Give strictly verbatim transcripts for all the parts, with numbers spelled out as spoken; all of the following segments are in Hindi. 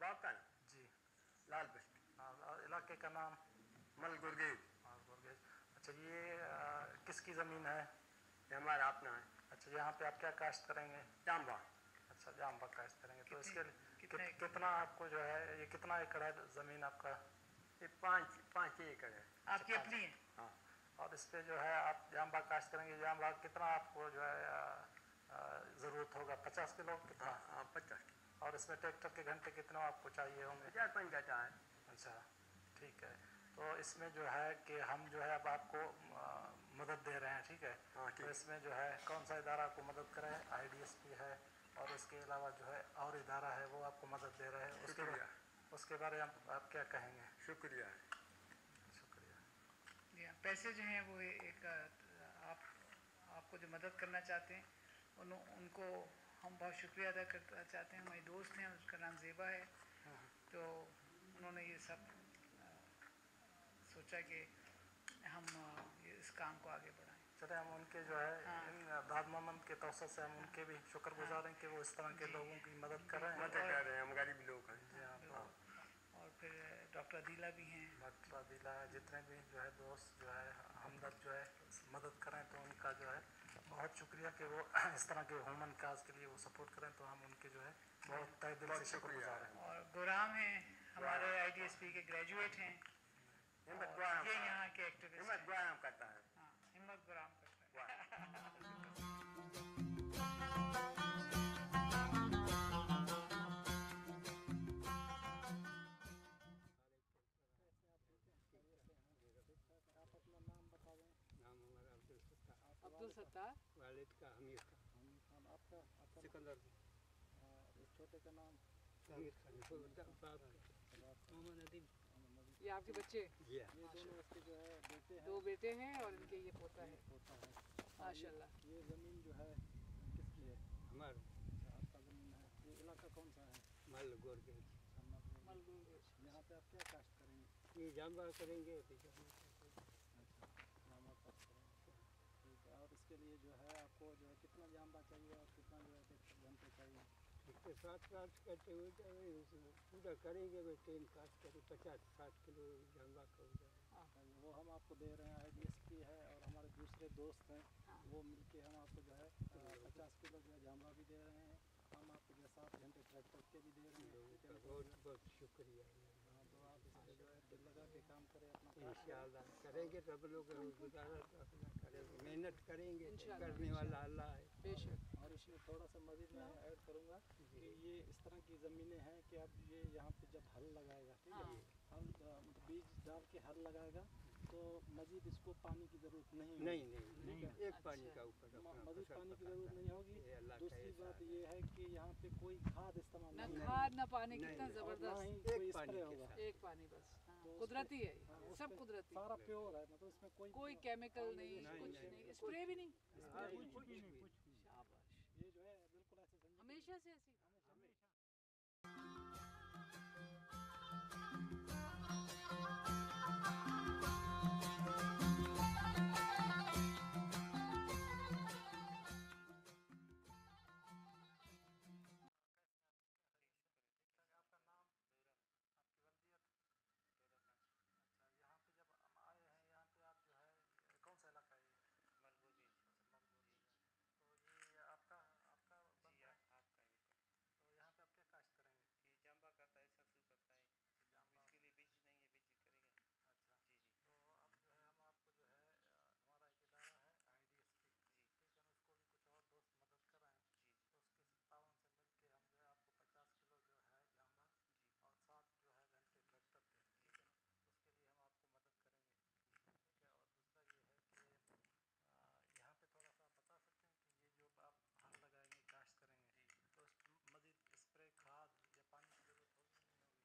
बाकन जी, लाल बस्ती। हाँ, इलाके का नाम मलगुरगेज। हाँ, गुरगेज। अच्छा, ये आ, किसकी ज़मीन है? ये हमारा अपना है। अच्छा, यहाँ पे आप क्या काश्त करेंगे? जाम्बा। अच्छा, जाम्बा काश्त करेंगे। तो इसके लिए कितना कित, कितना आपको जो है, ये कितना एकड़ है ज़मीन आपका? ये पाँच पाँच एकड़ है। आपकी अपनी है? हाँ। और इस पे जो है आप जाम्बा काश्त करेंगे, जाम्बा कितना आपको जो है ज़रूरत होगा? पचास किलो कितना? हाँ हाँ, पचास किलो। और इसमें ट्रैक्टर के घंटे कितना आपको चाहिए होंगे? चार पाँच घंटा है। अच्छा, ठीक है। तो इसमें जो है कि हम जो है अब आपको आ, मदद दे रहे हैं, ठीक है? हाँ, ठीक तो इसमें जो है कौन सा इदारा आपको मदद करे? आई डी एस पी है, और इसके अलावा जो है और इदारा है वो आपको मदद दे रहे हैं। उसके बारे उसके बारे में आप, आप क्या कहेंगे? शुक्रिया शुक्रिया। जी हाँ, पैसे जो हैं वो एक आप आपको जो मदद करना चाहते हैं उन, उनको हम बहुत शुक्रिया अदा करना चाहते हैं। हमारी दोस्त हैं, उसका नाम ज़ेबा है, तो उन्होंने ये सब आ, सोचा कि हम ये इस काम को आगे बढ़ाएं। चले, हम उनके जो है हाँ। इन दाद मोहम्मद के तौसर से हम उनके भी शुक्रगुजार हैं कि वो इस तरह के लोगों की मदद कर रहे हैं। मदद कर रहे हैं, हम गरीब लोग हैं। जी हाँ। तो और फिर डॉक्टर अदीला भी हैं। डॉक्टर अदीला है, जितने भी जो है दोस्त जो है हमदर्द जो है मदद करें, तो उनका जो है बहुत शुक्रिया कि वो इस तरह के ह्यूमन काज के लिए वो सपोर्ट करें, तो हम उनके जो है बहुत तहे दिल से शुक्रगुजार हैं। और गुराम हैं, हमारे आई डी एस पी के ग्रेजुएट हैं, हिम्मत ये यहाँ के एक्टिविस्ट हिम्मत हैं। गुआम करता है। हाँ, हिम्मत गुराम करता है। आप अपना नाम बता दें। नाम हमारा अब्दुल सत्तार। अब्दुल सत्तार। वालिद का हमीर का। हमीर खान। आपका आपका सिकंदर। इस छोटे का नाम हमीर खान। मोहम्मद नदीम। ये आपके बच्चे? जी हाँ। ये दोनों इसके जो है बेटे हैं। दो बेटे हैं और इनके ये पोता है। पोता है माशाल्लाह। ये ज़मीन जो है किसकी है? हमारा आपका ज़मीन है। ये इलाका कौन सा है? मलगुरगेज। मलगुरगेज। यहाँ पे आप क्या काश्त करेंगे? ये जाम्बा करेंगे। अच्छा, जामा काश्त करेंगे, ठीक है। और इसके लिए जो है आपको जो है कितना जाम्बा चाहिए और कितना जो है घंटे चाहिए? इसके साथ साथ करते हुए पूरा करेंगे, भाई टेन काट करें पचास साठ किलो जाम्बा का हो जाए। वो हम आपको दे रहे हैं। आई डी एस पी है और हमारे दूसरे दोस्त हैं, वो मिलके हम आपको जो है पचास किलो जो है जाम्बा भी दे रहे हैं। हम आपको जो है सात घंटे ट्रैक्टर के भी दे रहे हैं। बहुत बहुत शुक्रिया। हाँ, तो आप इससे जो है दिल लगा के काम करें अपना। इंशाअल्लाह करेंगे, सब लोग गुजारा अपना करेंगे, मेहनत करेंगे, करने वाला अल्लाह है। बेशक। और इसमें थोड़ा सा मज़ीद मैं ऐड करूँगा कि ये इस तरह की ज़मीनें हैं कि अब ये यहाँ पे जब हल लगाएगा, ठीक है, हल बीज डाल के हल लगाएगा तो मज़ीद इसको पानी की ज़रूरत नहीं नहीं नहीं, नहीं है। एक पानी का ऊपर मज़ीद पानी की ज़रूरत नहीं होगी। दूसरी बात ये है कि यहाँ पे कोई खाद इस्तेमाल न नहीं, खाद न पानी, कितना ना जबरदस्त। ही कोई स्प्रे होगा। एक पानी बस, तो कुदरती है, हाँ, सब उसमें कुदरती, सारा प्योर है, मतलब इसमें कोई कोई केमिकल नहीं, नहीं, कुछ नहीं, नहीं, स्प्रे भी नहीं। कुछ भी नहीं। शाबाश, ये जो है बिल्कुल ऐसे जिंदगी हमेशा से ऐसी। हमेशा आपका नाम, आपकी वल्दियत? अच्छा, यहाँ पे जब हम आए हैं, यहाँ पे आप जो है कौन सा इलाका है? मलगुरगेज। मलगुरगेज। तो ये आपका आपका बनता है? आपका है। तो यहाँ पे आप क्या काश्त करेंगे? ये जाम्बा करता है, सब्जी करता है, जाम्बा। इसके लिए बीज नहीं है, बीज करेंगे। अच्छा जी जी। तो अब जो है हम आपको जो है हमारा एक इदारा है आई डी एस पी, जी ठीक है, उसको भी कुछ और दोस्त मदद कर रहे हैं, जी तो उसके तावन से मिल के हम जो है आपको पचास किलो जो है जाम्बा जी और सात जो है घंटे ट्रैक्टर के, ठीक है, उसके लिए हम आपको मदद करेंगे, ठीक है। और दूसरा ये है कि यहाँ पे थोड़ा सा बता सकते हैं कि ये जो आप हल लगाएंगे, काश्त करेंगे, तो उस मज़ीद स्प्रे खाद या पानी की ज़रूरत होगी नहीं होगी?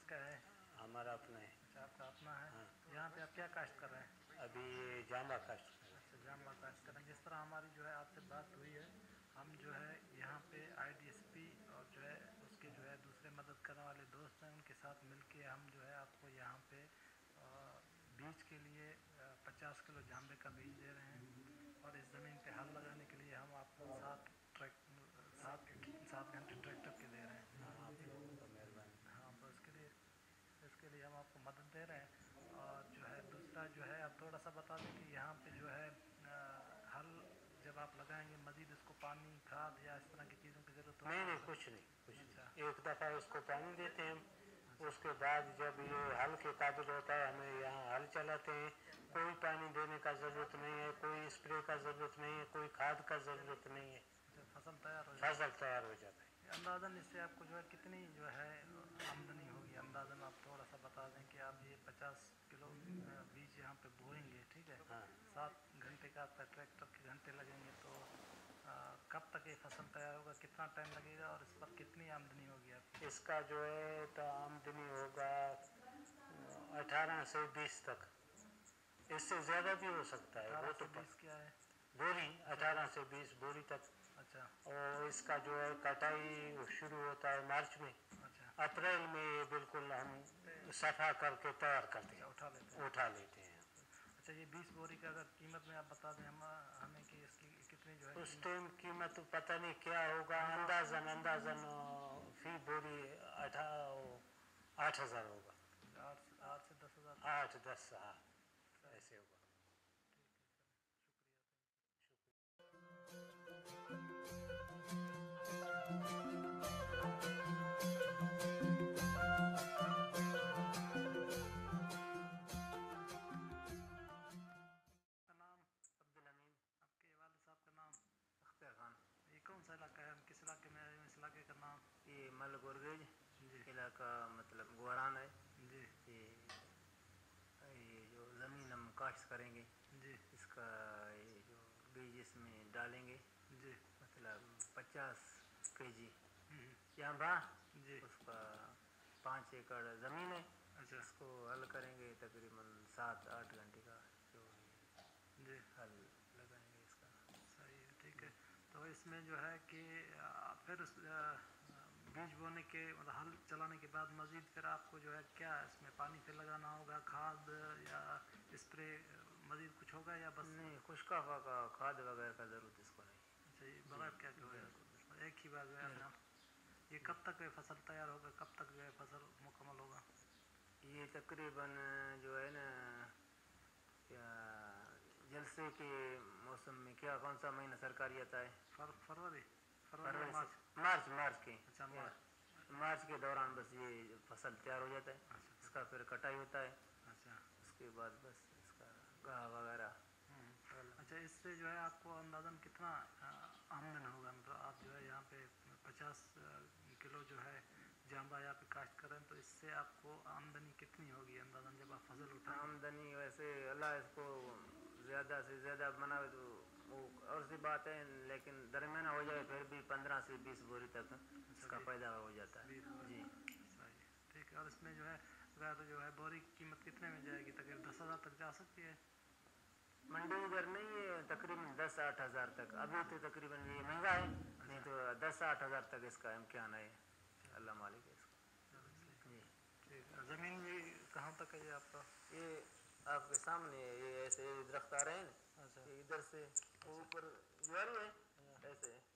किसका है? हमारा अपना है। अच्छा, आपका अपना है। हाँ। तो यहाँ पे आप क्या काश्त कर रहे हैं? अभी जामा काश्त कर रहे हैं। अच्छा, जामा काश्त कर रहे हैं। जिस तरह हमारी जो है आपसे बात हुई है, हम जो है यहाँ पे आई डी एस पी और जो है उसके जो है दूसरे मदद करने वाले दोस्त हैं, उनके साथ मिलके हम जो है आपको यहाँ पे बीज के लिए पचास किलो जाम्बे का बीज दे रहे हैं और इस ज़मीन पे हल लगाने के लिए हम आपको सात ट्रैक सात सात घंटे ट्रैक्टर के दे रहे हैं। हाँ, आप लोगों का मेहरबानी। हाँ, तो इसके लिए इसके लिए हम आपको मदद दे रहे हैं। और जो है दूसरा जो है आप थोड़ा सा बता दें कि यहाँ पे जो है हल जब आप लगाएंगे मज़ीद इसको पानी खाद या इस तरह की चीज़ों की ज़रूरत नहीं नहीं कुछ नहीं कुछ नहीं। एक दफ़ा इसको पानी देते हैं, उसके बाद जब ये हल के काबिल होता है हमें यहाँ हल चलाते हैं। कोई पानी देने का ज़रूरत नहीं है, कोई स्प्रे का ज़रूरत नहीं है, कोई खाद का ज़रूरत नहीं है। फसल तैयार हो फसल तैयार हो जाता है। अंदाज़न इससे आपको जो है कितनी जो है आमदनी होगी? अंदाज़न आप थोड़ा सा बता दें कि आप ये पचास किलो बीज यहाँ पे बोएंगे, ठीक है? हाँ। सात घंटे का आपका ट्रैक्टर के घंटे लगेंगे, तो आ, कब तक ये फसल तैयार होगा, कितना टाइम लगेगा और इस पर कितनी आमदनी होगी आपकी? इसका जो है तो आमदनी होगा अठारह से बीस तक, इससे ज़्यादा भी हो सकता है। वो तो बीस क्या है? बोरी अठारह से बीस बोरी तक। अच्छा। और इसका जो है कटाई शुरू होता है मार्च में। अच्छा। अप्रैल में ये बिल्कुल हम सफा करके तैयार करते हैं, उठा लेते हैं उठा लेते हैं। अच्छा, ये बीस बोरी का अगर कीमत में आप बता दें हम हमें कि इसकी कितनी जो है उस टाइम कीमत पता नहीं क्या होगा, अंदाजन अंदाजन फी बोरी अठा आठ हज़ार होगा। आठ आठ से दस हज़ार आठ दस हाँ ऐसे होगा। कौन सा इलाका है? हम किस इलाके में आए हैं? इस इलाके का नाम? ये मलगोरगेज इलाका मतलब गोरान है जी। ये ये जो ज़मीन हम काश्त करेंगे जी, इसका ये जो बीज इसमें डालेंगे जी, मतलब पचास के जी यहाँ जी, उसका पाँच एकड़ ज़मीन है। अच्छा। इसको हल करेंगे तकरीबन सात आठ घंटे का जो जी हल लगाएंगे इसका। सही है, ठीक है। तो इसमें जो है कि फिर उस बीज बोने के मतलब हल चलाने के बाद मज़ीद फिर आपको जो है क्या इसमें पानी फिर लगाना होगा, खाद या स्प्रे मज़ीद कुछ होगा या बस? नहीं, खुशका फाका खाद वगैरह का ज़रूरत इसको नहीं। अच्छा, ये बगैर क्या क्या होगा? एक ही बार जो है अपना ये कब तक फसल तैयार होगा, कब तक जो है फसल मुकम्मल होगा? ये तकरीबन जो है ना क्या जलसे के मौसम में क्या कौन सा महीना सरकारी आता है? फर, फरवरी फरवरी मार्च मार्च मार्च के अच्छा मार्च मार्च के दौरान बस ये फसल तैयार हो जाता है। अच्छा। इसका फिर कटाई होता है। अच्छा। उसके बाद बस इसका गाह वगैरह। अच्छा, इससे जो है आपको अंदाज़न कितना आमदन होगा? मतलब आप जो है यहाँ पे पचास किलो जो है जाम्बा यहाँ पे काश्त कर रहे हैं, तो इससे आपको आमदनी कितनी होगी अंदाज़न जब आप फसल उठाएं? आमदनी वैसे अल्लाह इसको ज़्यादा से ज़्यादा बनावे तो वो और सी बात है, लेकिन दरमियाना हो जाए फिर भी पंद्रह से बीस बोरी तक इसका पैदा हो जाता है। जी सही, ठीक है। और इसमें जो है अगर जो है बोरी की कीमत कितने में जाएगी? तकरीबन दस हज़ार तक जा सकती है? मंडी इधर नहीं है, तकरीबन दस आठ हज़ार तक। अभी तो तकरीबन ये महंगा है, नहीं तो दस आठ हज़ार तक इसका इम्कान है। अल्लाह मालिक है इसका। जी ठीक है। ज़मीन भी कहाँ तक है ये आपका? ये आपके सामने ये ऐसे दरख्त आ रहे हैं ना, अच्छा। इधर से ऊपर ज्वारी है ऐसे